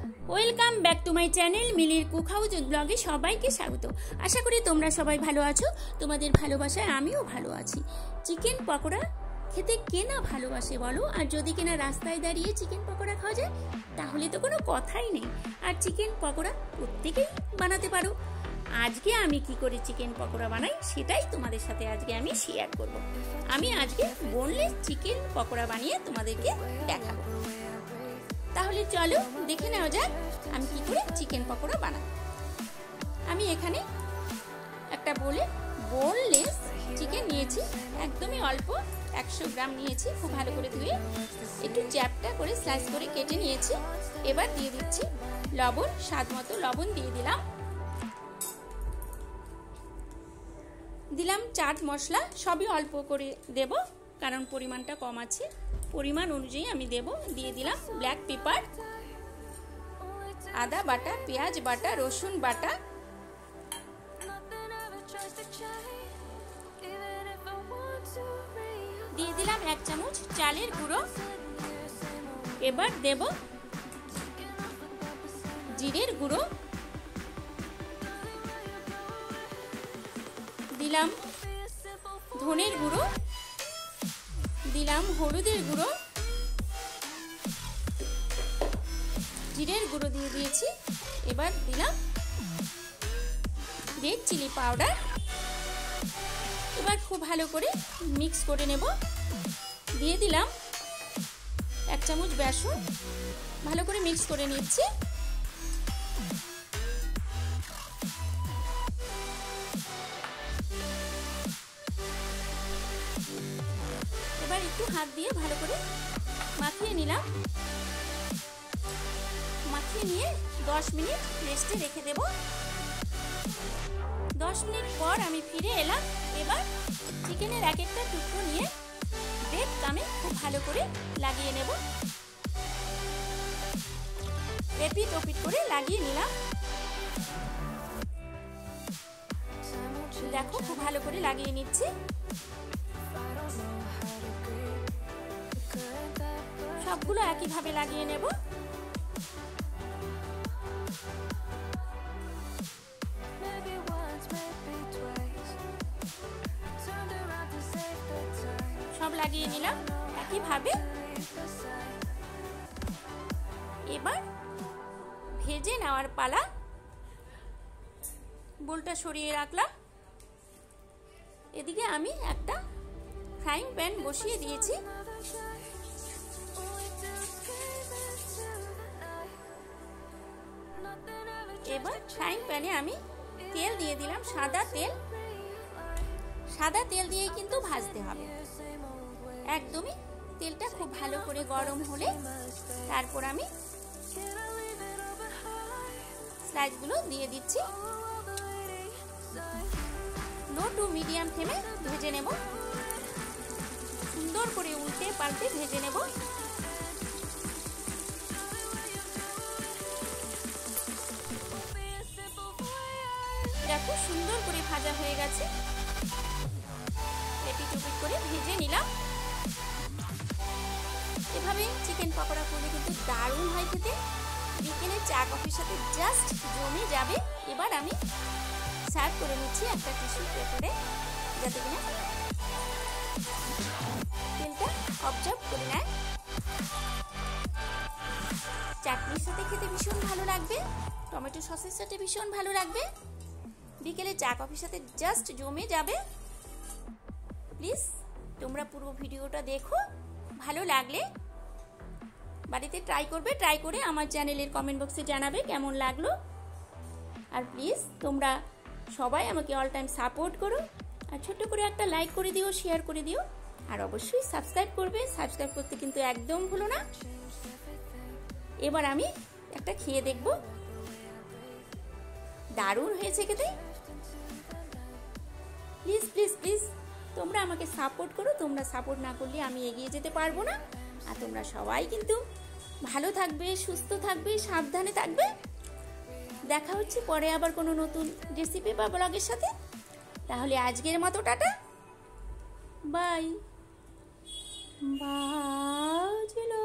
Welcome back to my channel মিলির cook house ব্লগে সবাইকে স্বাগত। আশা করি তোমরা সবাই ভালো আছো। তোমাদের ভালোবাসায় আমিও ভালো আছি। চিকেন পকোড়া খেতে কে না ভালোবাসে বলো? আর যদি কিনা রাস্তায় দাঁড়িয়ে চিকেন পকোড়া খাওয়া যায় তাহলে তো কোনো কথাই নেই। আর চিকেন পকোড়া প্রত্যেকেই বানাতে পারো। আজকে আমি কি করে চিকেন পকোড়া বানাই সেটাই তোমাদের সাথে আজকে আমি শেয়ার করব। আমি আজকে বোনলেস চিকেন পকোড়া বানিয়ে তোমাদেরকে দেখাবো। তাহলে চলো দেখে নেওয়া যাক আমি কি করে চিকেন পকোড়া বানাই। আমি এখানে একটা বোনলেস চিকেন নিয়েছি, একদমই অল্প 100 গ্রাম নিয়েছি। খুব ভালো করে ধুয়ে একটু চ্যাপটা করে স্লাইস করে কেটে নিয়েছি। এবার দিয়ে দিচ্ছি লবণ, স্বাদ মতো লবণ দিয়ে দিলাম চাট মশলা, সবই অল্প করে দেব কারণ পরিমাণটা কম আছে। পরিমাণ অনুযায়ী আমি দিয়ে দিলাম ব্ল্যাক পেপার, আদা বাটা, পেঁয়াজ বাটা, রসুন বাটা, দিয়ে দিলাম 1 চামচ চালের গুঁড়ো। এবার দেব জিরের গুঁড়ো, দিলাম ধনের গুঁড়ো, দিলাম হলুদের গুঁড়ো, জিরের গুঁড়ো দিয়ে দিয়েছি। এবার দিলাম রেড চিলি পাউডার। এবার খুব ভালো করে মিক্স করে নেব। দিয়ে দিলাম 1 চামচ বেসন, ভালো করে মিক্স করে নিচ্ছি। এবার একটু হাত দিয়ে ভালো করে মাখিয়ে নিলাম। মাখিয়ে নিয়ে 10 মিনিট রেস্টে রেখে দেব। 10 মিনিট পর আমি ফিরে এলাম। এবার চিকেনের এক একটা টুকরো নিয়ে ব্রেড কামে খুব ভালো করে লাগিয়ে নেব। এপিট ওপিট করে লাগিয়ে নিলাম। দেখো খুব ভালো করে লাগিয়ে নিচ্ছি। সবগুলো একইভাবে লাগিয়ে নেব। সব লাগিয়ে নিলাম একইভাবে। এবার ভেজে নেওয়ার পালা। বোলটা সরিয়ে রাখলাম। এদিকে আমি একটা ফ্রাইং প্যান বসিয়ে দিয়েছি। এবার ফ্রাইং প্যানে আমি তেল দিয়ে দিলাম, সাদা তেল। সাদা তেল দিয়ে কিন্তু ভাজতে হবে একদমই। তেলটা খুব ভালো করে গরম হলে তারপর আমি স্লাইসগুলো দিয়ে দিচ্ছি। লো টু মিডিয়াম ফ্লেমে ভেজে নেব। সুন্দর করে উল্টে পাল্টে ভেজে নেব। দেখো সুন্দর করে ভাজা হয়ে গেছে। এপিট ওপিট করে ভেজে নিলাম। এভাবে চিকেন পকোড়া করলে কিন্তু দারুণ হয় খেতে। বিকেলে চা কফির সাথে জাস্ট জমে যাবে। এবার আমি সার্ভ করে নিচ্ছি একটা টিস্যু পেপারে, যাতে কিনা তেলটা অবজার্ভ করে নেয়। চাটনির সাথে খেতে ভীষণ ভালো লাগবে, টমেটো সসের সাথে ভীষণ ভালো লাগবে। বিকেলে চা কফির সাথে জাস্ট জমে যাবে। প্লিজ তোমরা পুরো ভিডিওটা দেখো। ভালো লাগলে বাড়িতে ট্রাই করবে। ট্রাই করে আমার চ্যানেলের কমেন্ট বক্সে জানাবে কেমন লাগলো। আর প্লিজ তোমরা সবাই আমাকে অল টাইম সাপোর্ট করো। আর ছোট্ট করে একটা লাইক করে দিও, শেয়ার করে দিও। আর অবশ্যই সাবস্ক্রাইব করবে। সাবস্ক্রাইব করতে কিন্তু একদম ভুলো না। এবার আমি একটা খেয়ে দেখব। দারুণ হয়েছে খেতে। প্লিজ প্লিজ প্লিজ তোমরা আমাকে সাপোর্ট করো। তোমরা সাপোর্ট না করলে আমি এগিয়ে যেতে পারবো না। আর তোমরা সবাই কিন্তু ভালো থাকবে, সুস্থ থাকবে, সাবধানে থাকবে। দেখা হচ্ছে পরে আবার কোনো নতুন রেসিপি বা ব্লগের সাথে। তাহলে আজকের মতো টাটা, বাই। বাজলো।